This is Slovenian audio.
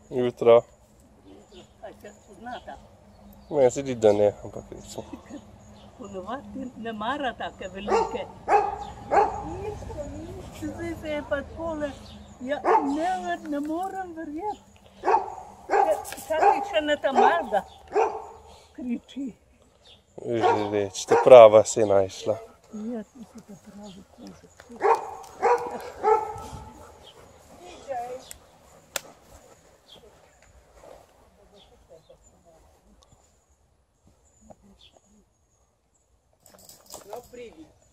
Jutro. Kaj se poznata? Meni se zdi, da ne, ampak recimo. Ponovadi ne mara take velike. Zdaj se je pa takole, ja, ne morem verjeti. Vsakič še ne ta Marga kriči. Že reč, ta prava se je našla. Ja, ti si ta pravi kožek. No, pridi.